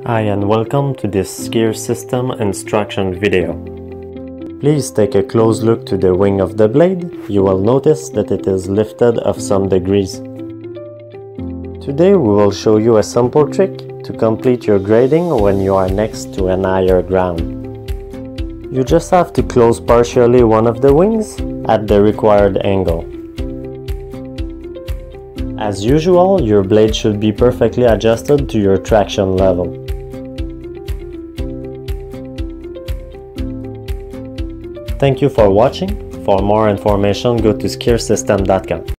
Hi and welcome to this Skeer System instruction video. Please take a close look to the wing of the blade. You will notice that it is lifted of some degrees. Today we will show you a simple trick to complete your grading when you are next to an higher ground. You just have to close partially one of the wings at the required angle. As usual, your blade should be perfectly adjusted to your traction level. Thank you for watching. For more information, go to skeersystem.com.